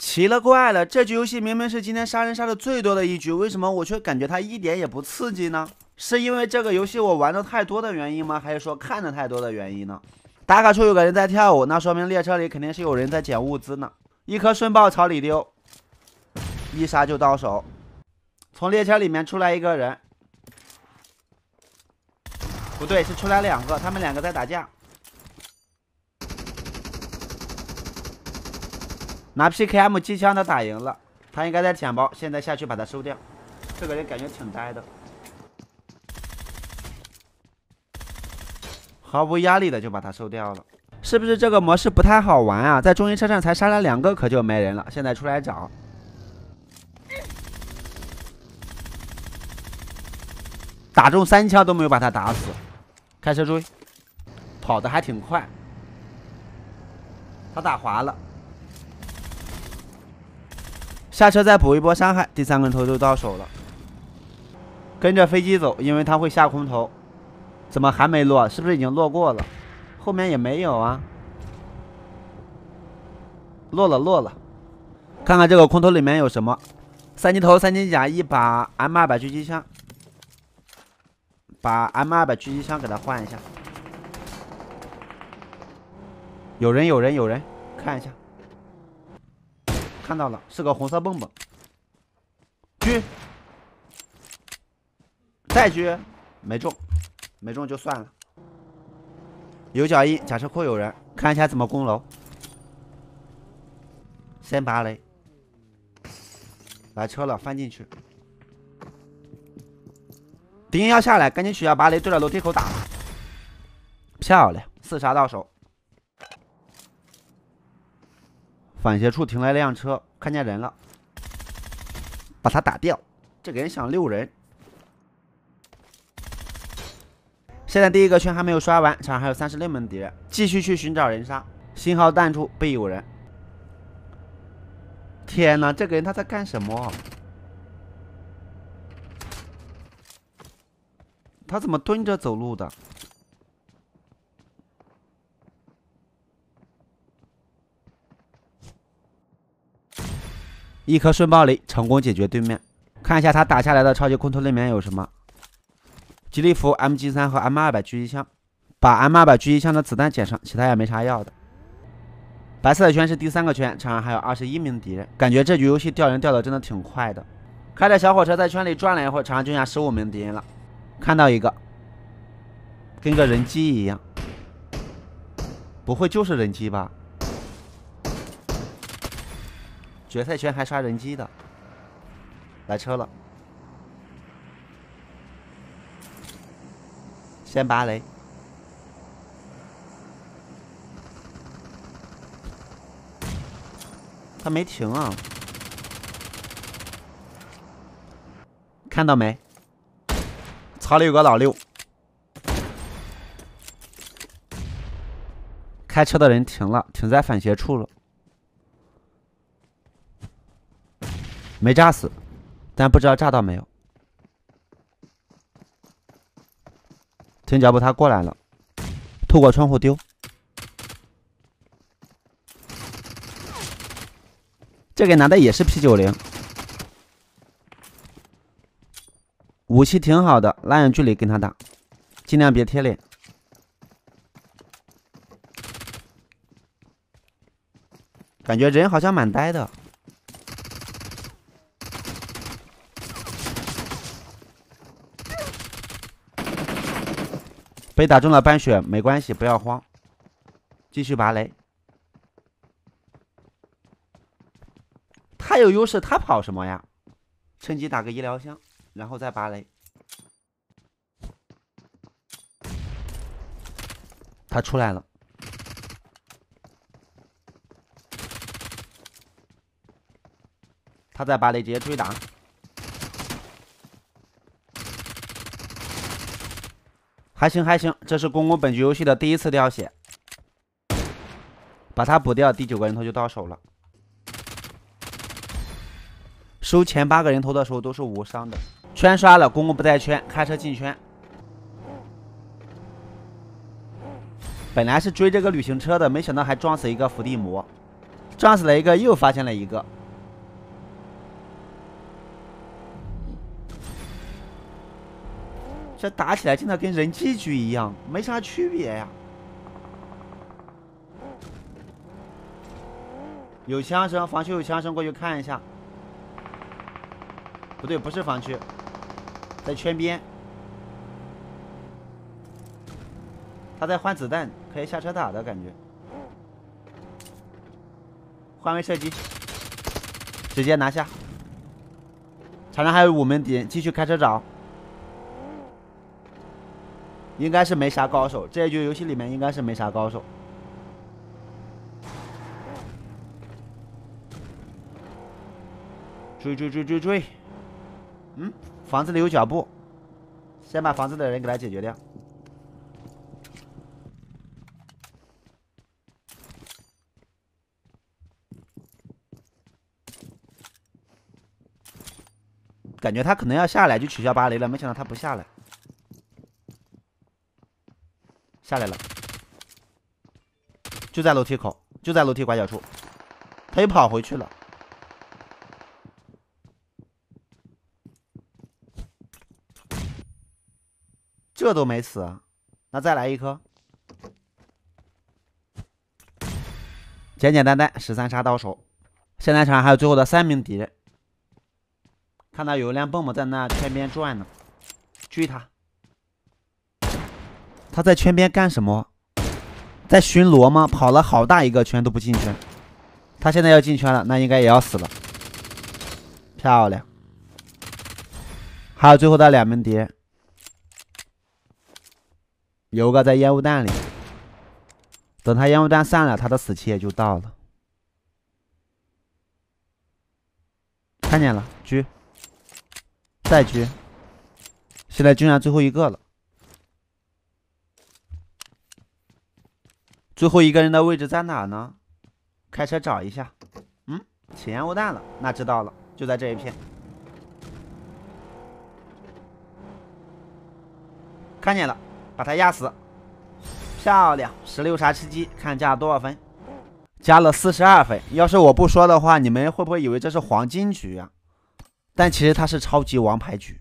奇了怪了，这局游戏明明是今天杀人杀的最多的一局，为什么我却感觉它一点也不刺激呢？是因为这个游戏我玩的太多的原因吗？还是说看的太多的原因呢？打卡处有个人在跳舞，那说明列车里肯定是有人在捡物资呢。一颗顺爆朝里丢，一杀就到手。从列车里面出来一个人，不对，是出来两个，他们两个在打架。拿 PKM 机枪他打赢了，他应该在舔包，现在下去把他收掉。这个人感觉挺呆的，毫无压力的就把他收掉了。是不是这个模式不太好玩啊？在中医车站才杀了2个，可就没人了，现在出来找。打中3枪都没有把他打死，开车追，跑得还挺快。他打滑了。下车再补一波伤害，第3个人头就到手了。跟着飞机走，因为他会下空投。怎么还没落？是不是已经落过了？后面也没有啊。落了。看看这个空投里面有什么？3级头、3级甲，一把 M200 狙击枪。把 M200 狙击枪给他换一下。有人，看一下。看到了，是个红色蹦蹦。狙，再狙，没中就算了。有脚印，假设库有人，看一下怎么攻楼。先拔雷，来车了，翻进去。敌人要下来，赶紧取下拔雷，对着楼梯口打。漂亮，4杀到手。反斜处停了一辆车，看见人了，把他打掉。这个人想溜人。现在第1个圈还没有刷完，场上还有36名敌人，继续去寻找人杀。信号弹处必有人。天哪，这个人他在干什么？他怎么蹲着走路的？一颗顺爆雷成功解决对面。看一下他打下来的超级空投里面有什么：吉利服 MG3 和 M200 狙击枪。把 M200 狙击枪的子弹捡上，其他也没啥要的。白色的圈是第3个圈，场上还有21名敌人。感觉这局游戏掉人掉的真的挺快的。开着小火车在圈里转了一会儿，场上就剩下15名敌人了。看到一个，跟个人机一样，不会就是人机吧？决赛圈还刷人机的，来车了，先拔雷，他没停啊，看到没？槽里有个老六，开车的人停了，停在反斜处了。没炸死，但不知道炸到没有。听脚步，他过来了，透过窗户丢。这个拿的也是 P90，武器挺好的，拉远距离跟他打，尽量别贴脸。感觉人好像蛮呆的。被打中了半血，没关系，不要慌，继续拔雷。他有优势，他跑什么呀？趁机打个医疗箱，然后再拔雷。他出来了，他在拔雷，直接追打。还行，这是公公本局游戏的第1次掉血，把他补掉，第9个人头就到手了。收前8个人头的时候都是无伤的。圈刷了，公公不带圈，开车进圈。本来是追这个旅行车的，没想到还撞死一个伏地魔， 撞死了一个，又发现了一个。这打起来真的跟人机局一样，没啥区别呀。有枪声，防区有枪声，过去看一下。不对，不是防区，在圈边。他在换子弹，可以下车打的感觉。换位射击，直接拿下。场上还有5名敌人，继续开车找。应该是没啥高手，这一局游戏里面应该是没啥高手。追！房子里有脚步，先把房子的人给他解决掉。感觉他可能要下来就取消芭蕾了，没想到他不下来。下来了，就在楼梯口，就在楼梯拐角处，他又跑回去了。这都没死啊，那再来一颗。简简单单13杀到手。现在场上还有最后的3名敌人，看到有一辆蹦蹦在那圈边转呢，追他。他在圈边干什么？在巡逻吗？跑了好大一个圈都不进圈。他现在要进圈了，那应该也要死了。漂亮。还有最后的2名敌人，有个在烟雾弹里。等他烟雾弹散了，他的死期也就到了。看见了，狙，再狙。现在居然最后一个了。最后一个人的位置在哪呢？开车找一下。起烟雾弹了，那知道了，就在这一片。看见了，把他压死。漂亮，16杀吃鸡，看加了多少分？加了42分。要是我不说的话，你们会不会以为这是黄金局啊？但其实它是超级王牌局。